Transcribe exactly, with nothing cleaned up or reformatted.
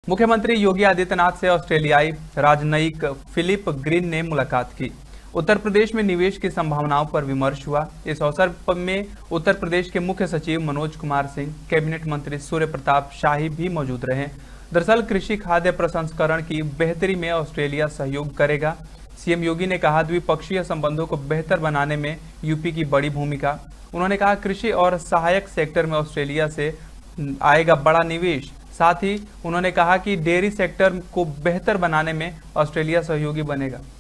मुख्यमंत्री योगी आदित्यनाथ से ऑस्ट्रेलियाई राजनयिक फिलिप ग्रीन ने मुलाकात की। उत्तर प्रदेश में निवेश की संभावनाओं पर विमर्श हुआ। इस अवसर में उत्तर प्रदेश के मुख्य सचिव मनोज कुमार सिंह, कैबिनेट मंत्री सूर्य प्रताप शाही भी मौजूद रहे। दरअसल कृषि खाद्य प्रसंस्करण की बेहतरी में ऑस्ट्रेलिया सहयोग करेगा। सीएम योगी ने कहा, द्विपक्षीय संबंधों को बेहतर बनाने में यूपी की बड़ी भूमिका। उन्होंने कहा, कृषि और सहायक सेक्टर में ऑस्ट्रेलिया से आएगा बड़ा निवेश। साथ ही उन्होंने कहा कि डेयरी सेक्टर को बेहतर बनाने में ऑस्ट्रेलिया सहयोगी बनेगा।